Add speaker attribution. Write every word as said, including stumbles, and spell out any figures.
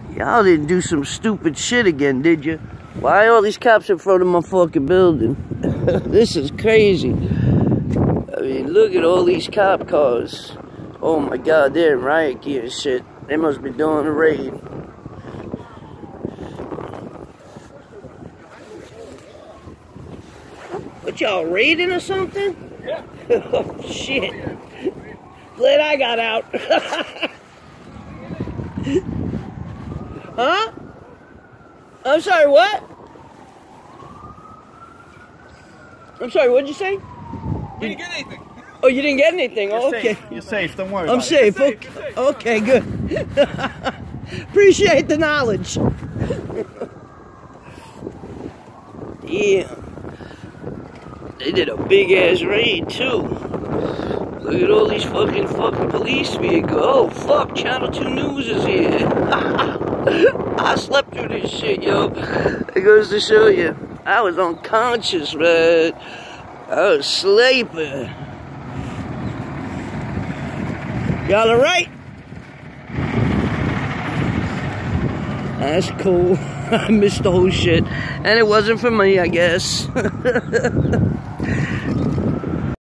Speaker 1: Y'all didn't do some stupid shit again, did you? Why all these cops in front of my fucking building? This is crazy. I mean, look at all these cop cars. Oh my god, they're in riot gear and shit. They must be doing a raid. What, y'all raiding or something?
Speaker 2: Yeah.
Speaker 1: Oh shit. Glad I got out. Huh? I'm sorry, what? I'm sorry, what'd you say?
Speaker 2: We didn't get anything.
Speaker 1: Oh, you didn't get anything?
Speaker 2: You're
Speaker 1: Oh, okay.
Speaker 2: Safe. You're safe, don't worry
Speaker 1: I'm
Speaker 2: about
Speaker 1: safe.
Speaker 2: it.
Speaker 1: Okay.
Speaker 2: Safe.
Speaker 1: Okay, good. Appreciate the knowledge. Yeah. They did a big ass raid too. Look at all these fucking fucking police vehicles. Oh fuck, Channel two News is here. I slept through this shit, yo. It goes to show you. I was unconscious, man. I was sleeping. Y'all alright? That's cool. I missed the whole shit. And it wasn't for me, I guess.